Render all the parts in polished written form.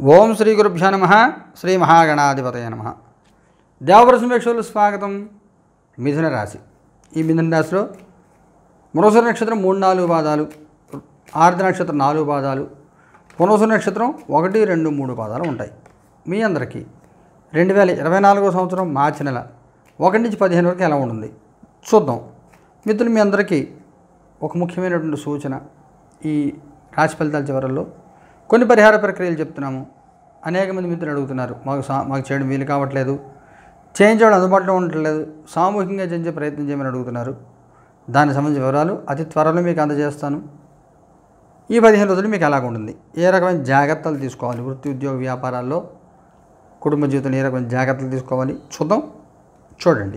ఓం శ్రీ గురుభ్యో నమః. శ్రీ మహాగణాధిపతయ నమః. దేవప్రసమేక్షలు స్వాగతం. మిథున రాశి. ఈ మిథున రాశిలో మృగశిర నక్షత్రం 3-4 పాదాలు, ఆర్ద్ర నక్షత్రం 4 పాదాలు, పునర్వసు నక్షత్రం 1, 2, 3 పాదాలు ఉంటాయి. మీ అందరికీ 2024 సంవత్సరం మార్చి నెల 1 నుంచి 15 వరకు ఎలా ఉంటుంది చూద్దాం. మిత్రులు, మీ అందరికీ ఒక ముఖ్యమైనటువంటి సూచన. ఈ రాశి ఫలితాల చివరల్లో కొన్ని పరిహార ప్రక్రియలు చెప్తున్నాము. అనేక మంది మిత్రులు అడుగుతున్నారు, మాకు చేయడం వీలు కావట్లేదు, చేయించడం అందుబాటులో ఉండట్లేదు, సామూహికంగా చేయించే ప్రయత్నం చేయమని అడుగుతున్నారు. దానికి సంబంధించిన వివరాలు అతి త్వరలో మీకు అందజేస్తాను. ఈ 15 రోజులు మీకు ఎలాగ ఉంటుంది, ఏ రకమైన జాగ్రత్తలు తీసుకోవాలి, వృత్తి ఉద్యోగ వ్యాపారాల్లో, కుటుంబ జీవితంలో ఏ రకమైన జాగ్రత్తలు తీసుకోవాలి చూద్దాం. చూడండి.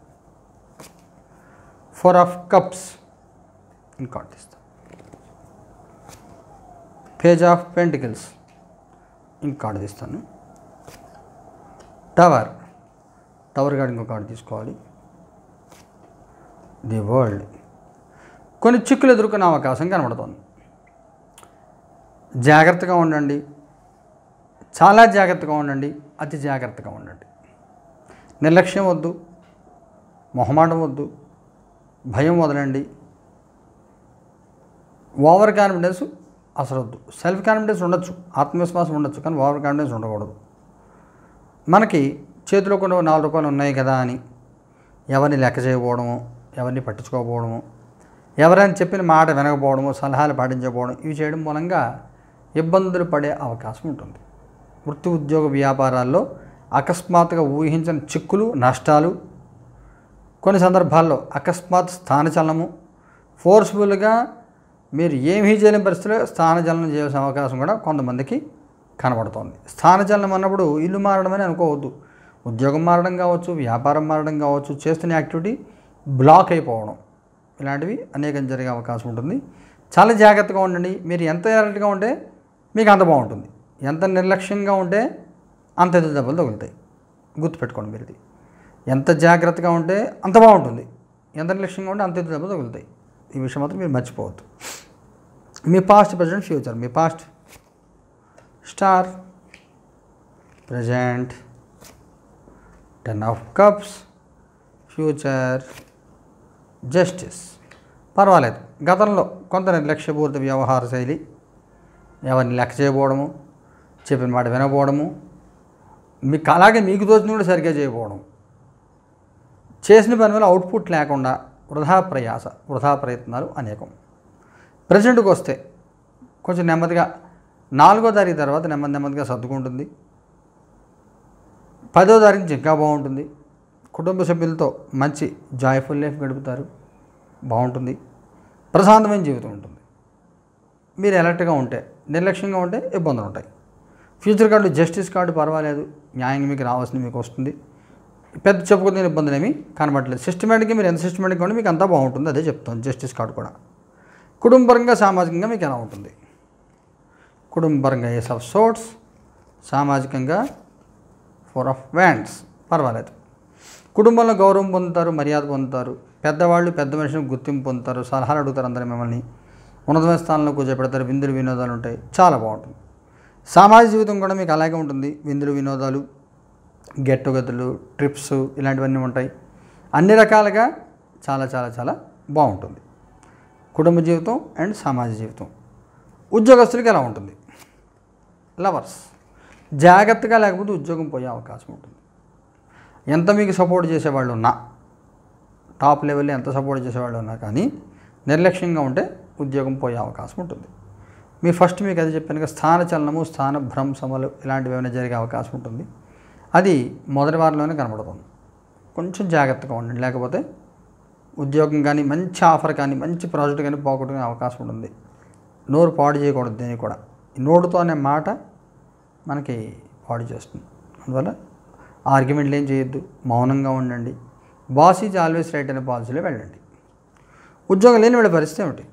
4 ఆఫ్ కప్స్ ఇంకోటి తీస్తాం. పేజ్ ఆఫ్ పెంటికల్స్ ఇంకోటి తీస్తాను. టవర్ కార్డు ఇంకో కార్డు తీసుకోవాలి. The world. కొన్ని చిక్కులు ఎదుర్కొనే అవకాశం కనబడుతుంది. జాగ్రత్తగా ఉండండి, చాలా జాగ్రత్తగా ఉండండి, అతి జాగ్రత్తగా ఉండండి. నిర్లక్ష్యం వద్దు, మొహమాటం వద్దు, భయం వదలండి. ఓవర్ కాన్ఫిడెన్స్ అసలు వద్దు. సెల్ఫ్ కాన్ఫిడెన్స్ ఉండొచ్చు, ఆత్మవిశ్వాసం ఉండొచ్చు, కానీ ఓవర్ కాన్ఫిడెన్స్ ఉండకూడదు. మనకి చేతిలో కొన్ని 4 రూపాయలు ఉన్నాయి కదా అని ఎవరిని లెక్క చేయకపోవడము, ఎవరిని పట్టించుకోకపోవడము, ఎవరైనా చెప్పిన మాట వినకపోవడము, సలహాలు పాటించకపోవడం, ఇవి చేయడం మూలంగా ఇబ్బందులు పడే అవకాశం ఉంటుంది. వృత్తి ఉద్యోగ వ్యాపారాల్లో అకస్మాత్తుగా ఊహించిన చిక్కులు, నష్టాలు, కొన్ని సందర్భాల్లో అకస్మాత్ స్థానచలనము, ఫోర్స్ఫుల్గా మీరు ఏమీ చేయలేని పరిస్థితిలో స్థానచలనం చేయాల్సిన అవకాశం కూడా కొంతమందికి కనబడుతోంది. స్థానచలనం అన్నప్పుడు ఇల్లు మారడం అని అనుకోవద్దు. ఉద్యోగం మారడం కావచ్చు, వ్యాపారం మారడం కావచ్చు, చేస్తున్న యాక్టివిటీ బ్లాక్ అయిపోవడం, ఇలాంటివి అనేకం జరిగే అవకాశం ఉంటుంది. చాలా జాగ్రత్తగా ఉండండి. మీరు ఎంత అలర్ట్గా ఉంటే మీకు అంత బాగుంటుంది, ఎంత నిర్లక్ష్యంగా ఉంటే అంత ఎదురు దెబ్బలు తగులుతాయి. గుర్తుపెట్టుకోండి మీరు ఇది. ఎంత జాగ్రత్తగా ఉంటే అంత బాగుంటుంది, ఎంత నిర్లక్ష్యంగా ఉంటే అంత ఎదురు దెబ్బలు తగులుతాయి. ఈ విషయం మాత్రం మీరు మర్చిపోవద్దు. మీ పాస్ట్, ప్రజెంట్, ఫ్యూచర్. మీ past star, present 10 of cups, future justice. పర్వాలేదు. గతంలో కొంత నిర్లక్ష్యపూరిత వ్యవహార శైలి, ఎవరిని లెక్క చేయకపోవడము, చెప్పిన మాట వినకపోవడము, మీకు అలాగే మీకు తోచిన కూడా సరిగ్గా చేయకపోవడం, చేసిన పని వల్ల అవుట్పుట్ లేకుండా వృధా ప్రయాస, వృధా ప్రయత్నాలు అనేకం. ప్రజెంట్కి వస్తే కొంచెం నెమ్మదిగా 4వ తారీఖు తర్వాత నెమ్మదిగా సర్దుకుంటుంది. 10వ తారీఖు నుంచి ఇంకా బాగుంటుంది. కుటుంబ సభ్యులతో మంచి జాయ్ఫుల్ లైఫ్ గడుపుతారు, బాగుంటుంది. ప్రశాంతమైన జీవితం ఉంటుంది. మీరు అలర్ట్గా ఉంటే, నిర్లక్ష్యంగా ఉంటే ఇబ్బందులు ఉంటాయి. ఫ్యూచర్ కార్డు జస్టిస్ కార్డు పర్వాలేదు, న్యాయంగా మీకు రావాల్సింది మీకు వస్తుంది. పెద్ద చెప్పుకునే ఇబ్బందులు ఏమీ కనబడలేదు. సిస్టమేటిక్గా మీరు ఎంత సిస్టమేటిక్గా ఉంటే మీకు అంతా బాగుంటుంది, అదే చెప్తాను. జస్టిస్ కార్డు కూడా. కుటుంబపరంగా, సామాజికంగా మీకు ఎలా ఉంటుంది? కుటుంబపరంగా ఏస్ ఆఫ్ సోర్ట్స్, సామాజికంగా 4 ఆఫ్ వ్యాండ్స్. పర్వాలేదు. కుటుంబంలో గౌరవం పొందుతారు, మర్యాద పొందుతారు. పెద్దవాళ్ళు పెద్ద మనుషులకు గుర్తింపు పొందుతారు, సలహాలు అడుగుతారు, అందరూ మిమ్మల్ని ఉన్నతమైన స్థానంలో కూర్చోబెడతారు. విందులు వినోదాలు ఉంటాయి, చాలా బాగుంటుంది. సామాజిక జీవితం కూడా మీకు అలాగే ఉంటుంది. విందులు వినోదాలు, గెట్ టుగెదర్లు, ట్రిప్స్, ఇలాంటివన్నీ ఉంటాయి. అన్ని రకాలుగా చాలా చాలా చాలా బాగుంటుంది కుటుంబ జీవితం అండ్ సామాజిక జీవితం. ఉద్యోగస్తులకి ఎలా ఉంటుంది? లవర్స్. జాగ్రత్తగా లేకపోతే ఉద్యోగం పోయే అవకాశం ఉంటుంది. ఎంత మీకు సపోర్ట్ చేసేవాళ్ళు ఉన్నా, టాప్ లెవెల్లో ఎంత సపోర్ట్ చేసేవాళ్ళు ఉన్నా కానీ నిర్లక్ష్యంగా ఉంటే ఉద్యోగం పోయే అవకాశం ఉంటుంది. ఫస్ట్ మీకు అది చెప్పాను, స్థానచలనము, స్థాన భ్రంశములు ఇలాంటివి ఏమైనా జరిగే అవకాశం ఉంటుంది. అది మొదటి వారంలోనే కనబడుతుంది. కొంచెం జాగ్రత్తగా ఉండండి, లేకపోతే ఉద్యోగం కానీ, మంచి ఆఫర్ కానీ, మంచి ప్రాజెక్ట్ కానీ పోగొట్టుకునే అవకాశం ఉంటుంది. నోరు పాడు చేయకూడదు. దీనికి కూడా నోటుతో అనే మాట మనకి పాడు చేస్తుంది. అందువల్ల ఆర్గ్యుమెంట్లు ఏం చేయొద్దు, మౌనంగా ఉండండి. బాస్ ఈజ్ ఆల్వేస్ రైట్ అనే పాలసీలో వెళ్ళండి. ఉద్యోగం లేని వాళ్ళ పరిస్థితి ఏమిటి?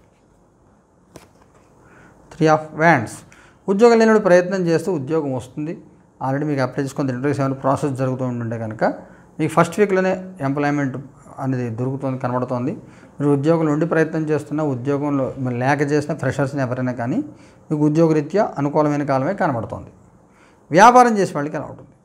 3 ఆఫ్ వ్యాండ్స్. ఉద్యోగం లేని వాడు ప్రయత్నం చేస్తూ ఉద్యోగం వస్తుంది. ఆల్రెడీ మీకు అప్లై చేసుకుని ఇంటర్వ్యూస్ ఏమైనా ప్రాసెస్ జరుగుతూ ఉంటుంటే కనుక మీకు ఫస్ట్ వీక్లోనే ఎంప్లాయ్మెంట్ అనేది దొరుకుతుంది, కనబడుతోంది. మీరు ఉద్యోగంలో ఉండి ప్రయత్నం చేస్తున్న, ఉద్యోగంలో లేక చేసిన ఫ్రెషర్స్ని ఎవరైనా కానీ మీకు ఉద్యోగరీత్యా అనుకూలమైన కాలమే కనబడుతోంది. వ్యాపారం చేసే వాళ్ళకి ఎలా ఉంటుంది?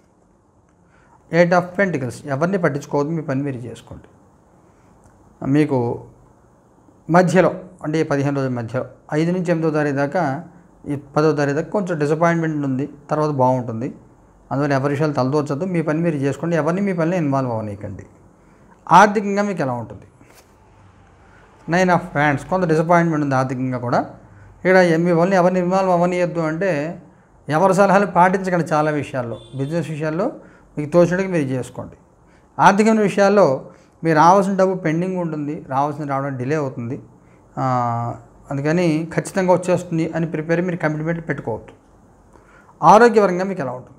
8 ఆఫ్ పెంటికల్స్, ఎవరిని పట్టించుకోవద్దు, మీ పని మీరు చేసుకోండి. మీకు మధ్యలో అంటే 15 రోజుల మధ్యలో 5 నుంచి 8వ తారీఖు దాకా, ఈ 10వ తారీఖు దాకా కొంచెం డిసప్పాయింట్మెంట్ ఉంది, తర్వాత బాగుంటుంది. అందువల్ల ఎవరి విషయాలు తలదూర్చొద్దు, మీ పని మీరు చేసుకోండి, ఎవరిని మీ పనిలో ఇన్వాల్వ్ అవ్వనీయకండి. ఆర్థికంగా మీకు ఎలా ఉంటుంది? 9 ఆఫ్ హ్యాండ్స్, కొంత డిసప్పాయింట్మెంట్ ఉంది ఆర్థికంగా కూడా. ఇక్కడ మీ వల్ల ఎవరిని ఇన్వాల్వ్ అవ్వనీయద్దు అంటే ఎవరి సలహాలు పాటించకండి. చాలా విషయాల్లో, బిజినెస్ విషయాల్లో మీకు తోచినట్టుగా మీరు చేసుకోండి. ఆర్థికమైన విషయాల్లో మీరు రావాల్సిన డబ్బు పెండింగ్ ఉంటుంది, రావడం డిలే అవుతుంది, అందుకని ఖచ్చితంగా వచ్చేస్తుంది అని మీరు కమిట్మెంట్ పెట్టుకోవద్దు. ఆరోగ్యపరంగా మీకు ఎలా ఉంటుంది?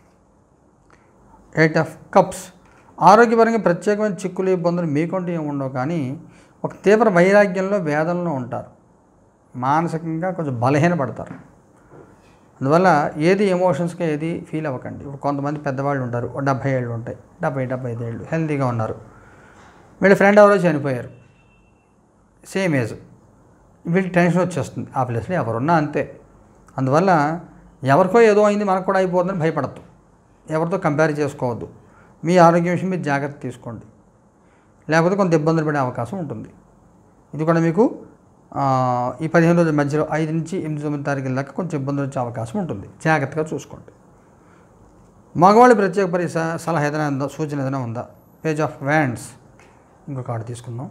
8 ఆఫ్ కప్స్, ఆరోగ్యపరంగా ప్రత్యేకమైన చిక్కులు ఇబ్బందులు మీకంటూ ఏమి ఉండవు, కానీ ఒక తీవ్ర వైరాగ్యంలో వేదనలో ఉంటారు, మానసికంగా కొంచెం బలహీనపడతారు. అందువల్ల ఏది ఎమోషన్స్గా ఏది ఫీల్ అవ్వకండి. ఇప్పుడు కొంతమంది పెద్దవాళ్ళు ఉంటారు, 70 ఏళ్ళు ఉంటాయి, 75 ఏళ్ళు, హెల్తీగా ఉన్నారు. వీళ్ళ ఫ్రెండ్ ఎవరో చనిపోయారు, సేమ్ ఏజ్, వీళ్ళకి టెన్షన్ వచ్చేస్తుంది. ఆ ప్లేస్లో ఎవరున్నా అంతే. అందువల్ల ఎవరికో ఏదో అయింది మనకు కూడా అయిపోతుందని భయపడద్దు, ఎవరితో కంపేర్ చేసుకోవద్దు. మీ ఆరోగ్యం విషయం మీరు జాగ్రత్త తీసుకోండి, లేకపోతే కొంత ఇబ్బందులు పడే అవకాశం ఉంటుంది. ఇది కూడా మీకు ఈ 15 రోజుల మధ్యలో 5 నుంచి 8-9 తారీఖుల దాకా కొంచెం ఇబ్బందులు వచ్చే అవకాశం ఉంటుంది, జాగ్రత్తగా చూసుకోండి. మగవాళ్ళు ప్రత్యేక సలహా ఏదైనా ఉందా, సూచన ఏదైనా ఉందా? పేజ్ ఆఫ్ వ్యాండ్స్, ఇంకో కార్డు తీసుకుందాం.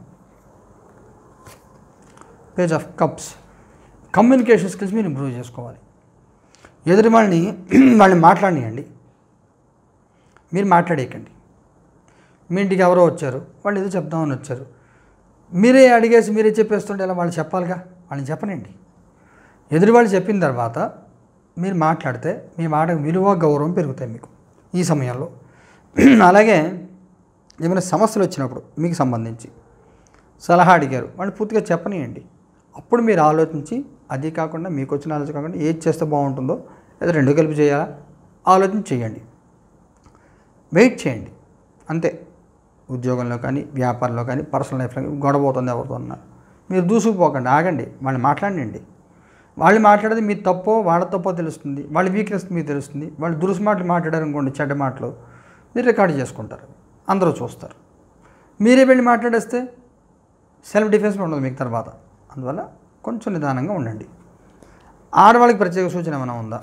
Page of cups, communication skills మీరు ఇంప్రూవ్ చేసుకోవాలి. ఎదుటి వాళ్ళని మాట్లాడనియండి, మీరు మాట్లాడేయకండి. మీ ఇంటికి ఎవరో వచ్చారు, వాళ్ళు ఏదో చెప్దామని వచ్చారు, మీరే అడిగేసి మీరే చెప్పేస్తుంటే ఇలా వాళ్ళు చెప్పాలిగా, వాళ్ళని చెప్పనండి. ఎదురు వాళ్ళు చెప్పిన తర్వాత మీరు మాట్లాడితే మీ మాట విలువ గౌరవం పెరుగుతాయి మీకు ఈ సమయంలో. అలాగే ఏమైనా సమస్యలు వచ్చినప్పుడు మీకు సంబంధించి సలహా అడిగారు, వాళ్ళు పూర్తిగా చెప్పనియండి. అప్పుడు మీరు ఆలోచించి, అది కాకుండా మీకు వచ్చిన ఆలోచన కాకుండా ఏది చేస్తే బాగుంటుందో లేదా రెండు కలిపి చేయాలా ఆలోచన చేయండి, వెయిట్ చేయండి అంతే. ఉద్యోగంలో కానీ, వ్యాపారంలో కానీ, పర్సనల్ లైఫ్లో కానీ గొడవపోతుంది ఎవరితో ఉన్నారు, మీరు దూసుకుపోకండి, ఆగండి, వాళ్ళు మాట్లాడండి. వాళ్ళు మాట్లాడేది మీ తప్పో వాళ్ళ తప్పో తెలుస్తుంది, వాళ్ళ వీక్నెస్ మీకు తెలుస్తుంది. వాళ్ళు దురుసు మాటలు మాట్లాడారు అనుకోండి, చెడ్డ మాటలు, మీరు రికార్డ్ చేసుకుంటారు, అందరూ చూస్తారు. మీరే వెళ్ళి మాట్లాడేస్తే సెల్ఫ్ డిఫెన్స్ ఉండదు మీకు తర్వాత. అందువల్ల కొంచెం నిదానంగా ఉండండి. ఆడవాళ్ళకి ప్రత్యేక సూచన ఏమైనా ఉందా?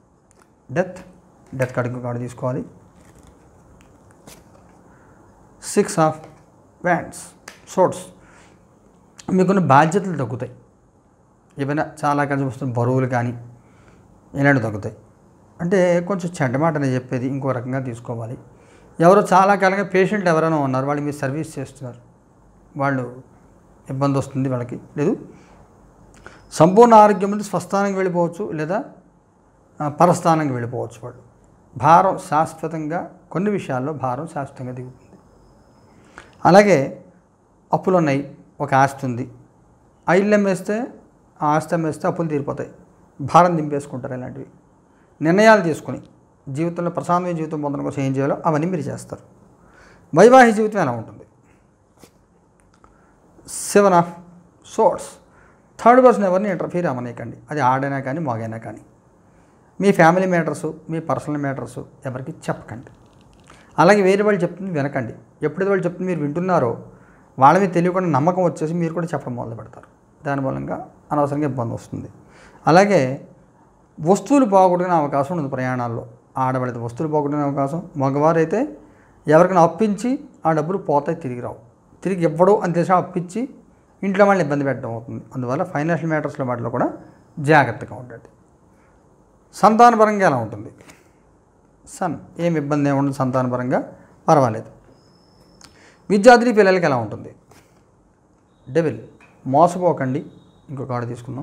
డెత్ కార్డు తీసుకోవాలి. 6 ఆఫ్ వ్యాండ్స్, సోర్ట్స్, మీకున్న బాధ్యతలు తగ్గుతాయి. ఏమైనా చాలా కలిసి వస్తున్న బరువులు కానీ ఇలాంటివి తగ్గుతాయి. అంటే కొంచెం చెడ్డ మాటనే చెప్పేది ఇంకో రకంగా తీసుకోవాలి. ఎవరో చాలా కాలంగా పేషెంట్లు ఎవరైనా ఉన్నారు, వాళ్ళు మీరు సర్వీస్ చేస్తున్నారు, వాళ్ళు ఇబ్బంది వస్తుంది వాళ్ళకి, లేదు సంపూర్ణ ఆరోగ్యం నుండి స్వస్థానానికి వెళ్ళిపోవచ్చు, లేదా పరస్థానానికి వెళ్ళిపోవచ్చు. వాళ్ళు భారం శాశ్వతంగా, కొన్ని విషయాల్లో భారం శాశ్వతంగా దిగుతుంది. అలాగే అప్పులు ఉన్నాయి, ఒక ఆస్తి ఉంది, ఆ ఇల్లు అమ్మేస్తే, ఆ ఆస్తి అమ్మేస్తే అప్పులు తీరిపోతాయి, భారం దింపేసుకుంటారు. ఇలాంటివి నిర్ణయాలు తీసుకుని జీవితంలో ప్రశాంతమైన జీవితం పొందడం కోసం ఏం చేయాలో అవన్నీ మీరు చేస్తారు. వైవాహిక జీవితం ఎలా ఉంటుంది? 7 ఆఫ్ సోర్ట్స్, థర్డ్ పర్సన్ ఎవరిని ఇంటర్ఫీర్ అవ్వనీయకండి, అది ఆడైనా కానీ మగైనా కానీ. మీ ఫ్యామిలీ మ్యాటర్సు, మీ పర్సనల్ మ్యాటర్సు ఎవరికి చెప్పకండి. అలాగే వేరే వాళ్ళు చెప్తుంది వినకండి. ఎప్పుడైతే వాళ్ళు చెప్తుంది మీరు వింటున్నారో వాళ్ళ మీద తెలియకుండా నమ్మకం వచ్చేసి మీరు కూడా చెప్పడం మొదలు పెడతారు, దాని మూలంగా అనవసరంగా ఇబ్బంది వస్తుంది. అలాగే వస్తువులు పోగొట్టుకునే అవకాశం ఉంటుంది ప్రయాణాల్లో. ఆడవాళ్ళైతే వస్తువులు పోగొట్టుకునే అవకాశం, మగవారైతే ఎవరికైనా అప్పించి ఆ డబ్బులు పోతాయి, తిరిగి రావు, తిరిగి ఇవ్వడు అని తెలిసి అప్పించి ఇంట్లో వాళ్ళని ఇబ్బంది పెట్టడం అవుతుంది. అందువల్ల ఫైనాన్షియల్ మ్యాటర్స్లో వాటిలో కూడా జాగ్రత్తగా ఉండండి. సంతానపరంగా ఎలా ఉంటుంది? సన్, ఏం ఇబ్బంది ఏమి ఉండదు, సంతానపరంగా పర్వాలేదు. విద్యార్థి పిల్లలకి ఎలా ఉంటుంది? డెవిల్, మోసపోకండి. ఇంకో కార్డు తీసుకుందాం.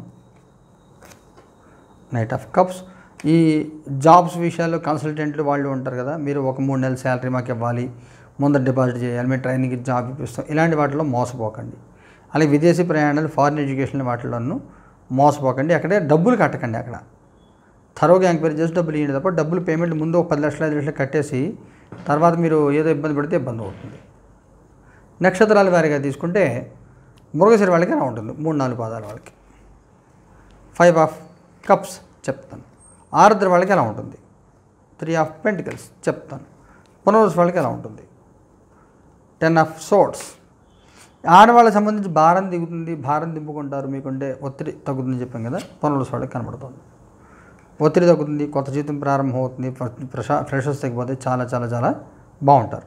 నైట్ ఆఫ్ కప్స్, ఈ జాబ్స్ విషయాల్లో కన్సల్టెంట్లు వాళ్ళు ఉంటారు కదా, మీరు ఒక 3 నెలల శాలరీ మాకు ఇవ్వాలి, ముందర డిపాజిట్ చేయాలి, మేము ట్రైనింగ్కి జాబ్ ఇప్పిస్తాం, ఇలాంటి వాటిలో మోసపోకండి. అలాగే విదేశీ ప్రయాణాలు, ఫారిన్ ఎడ్యుకేషన్ వాటిలోనూ మోసపోకండి. అక్కడే డబ్బులు కట్టకండి. అక్కడ థరోగా ఎంక్వైరీ చేసి డబ్బులు ఇవ్వండి తప్ప డబ్బులు పేమెంట్ ముందు 10 లక్షలు 5 లక్షలు కట్టేసి తర్వాత మీరు ఏదో ఇబ్బంది పడితే ఇబ్బంది అవుతుంది. నక్షత్రాల వారిగా తీసుకుంటే మృగశిర వాళ్ళకి ఎలా ఉంటుంది? 3-4 పాదాల వాళ్ళకి 5 ఆఫ్ కప్స్ చెప్తాను. ఆరుద్ర వాళ్ళకి ఎలా ఉంటుంది? 3 ఆఫ్ పెంటికల్స్ చెప్తాను. పునర్వసు వాళ్ళకి ఎలా ఉంటుంది. 10 ఆఫ్ సోర్డ్స్. ఆడవాళ్ళకి సంబంధించి భారం దిగుతుంది, భారం దింపుకుంటారు, మీకుంటే ఒత్తిడి తగ్గుతుంది చెప్పాం కదా, పునర్వసు వాళ్ళకి కనబడుతుంది. ఒత్తిడి తగ్గుతుంది, కొత్త జీవితం ప్రారంభం అవుతుంది, ఫ్రెషర్స్ తగ్గిపోతే చాలా చాలా చాలా బాగుంటారు.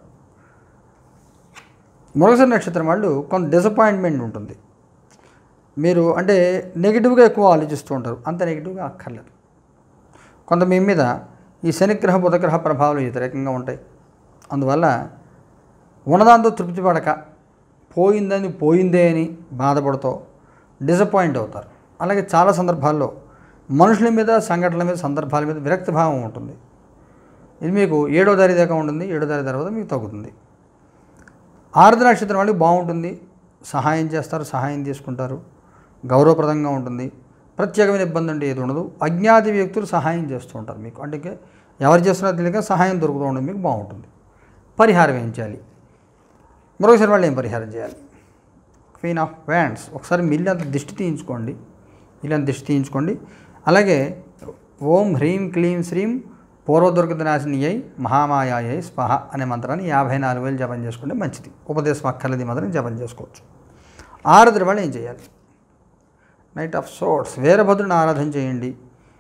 మృగశిర నక్షత్రం వాళ్ళు కొంత డిసప్పాయింట్మెంట్ ఉంటుంది. మీరు అంటే నెగిటివ్గా ఎక్కువ ఆలోచిస్తూ ఉంటారు, అంత నెగిటివ్గా అక్కర్లేదు. కొంత మీ మీద ఈ శనిగ్రహ బుధగ్రహ ప్రభావాలు వ్యతిరేకంగా ఉంటాయి. అందువల్ల ఉన్నదాంతో తృప్తి పడక పోయిందే అని బాధపడుతూ డిసప్పాయింట్ అవుతారు. అలాగే చాలా సందర్భాల్లో మనుషుల మీద, సంఘటనల మీద, సందర్భాల మీద విరక్తి భావం ఉంటుంది. ఇది మీకు 7వ తారీఖు దాకా ఉంటుంది. 7వ తారీఖు తర్వాత మీకు తగ్గుతుంది. ఆరుద్ర నక్షత్రం వాళ్ళకి బాగుంటుంది, సహాయం చేస్తారు, సహాయం తీసుకుంటారు, గౌరవప్రదంగా ఉంటుంది, ప్రత్యేకమైన ఇబ్బంది అంటే ఏది ఉండదు. అజ్ఞాతి వ్యక్తులు సహాయం చేస్తూ ఉంటారు మీకు, అంటే ఎవరు చేస్తున్నారో తెలియక సహాయం దొరుకుతూ ఉంటుంది, మీకు బాగుంటుంది. పరిహారం ఏం చేయాలి, మరొకసారి వాళ్ళు ఏం పరిహారం చేయాలి. Queen of wands. ఒకసారి ఇల్లంత దిష్టి తీయించుకోండి. అలాగే ఓం హ్రీం క్లీం శ్రీం పూర్వదుర్గత నాశినియై మహామాయాయై స్వహ అనే మంత్రాన్ని 54 వేలు జపం చేసుకుంటే మంచిది. ఉపదేశం అక్కర్లేదు, మాత్రం జపం చేసుకోవచ్చు. ఆరుద్ర వాళ్ళు ఏం చేయాలి. Knight of swords. వీరభద్రుని ఆరాధన చేయండి,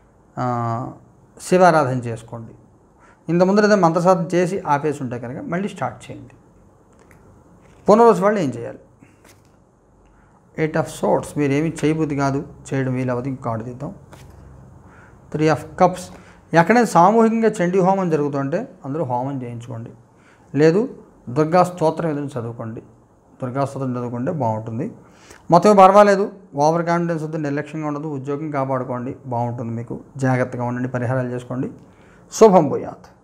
శివారాధన చేసుకోండి. ఇంత ముందర ఏదో మంత్రసాధన చేసి ఆపేసి ఉంటే కనుక మళ్ళీ స్టార్ట్ చేయండి. పునర్వసు వాళ్ళు ఏం చేయాలి. 8 ఆఫ్ సోర్డ్స్. మీరేమీ చేయబుద్ధి కాదు, చేయడం వీలవద్దు, కార్డు తీద్దాం. 3 ఆఫ్ కప్స్. ఎక్కడైనా సామూహికంగా చండీ హోమం జరుగుతుంటే అందరూ హోమం చేయించుకోండి, లేదు దుర్గా స్తోత్రం ఏదైనా చదువుకోండి. దుర్గా స్తోత్రం చదువుకుంటే బాగుంటుంది. మొత్తం పర్వాలేదు, ఓవర్ కాన్ఫిడెన్స్ వద్దు, నిర్లక్ష్యంగా ఉండదు, ఉద్యోగం కాపాడుకోండి, బాగుంటుంది మీకు. జాగ్రత్తగా ఉండండి, పరిహారాలు చేసుకోండి. శుభం భూయాత్.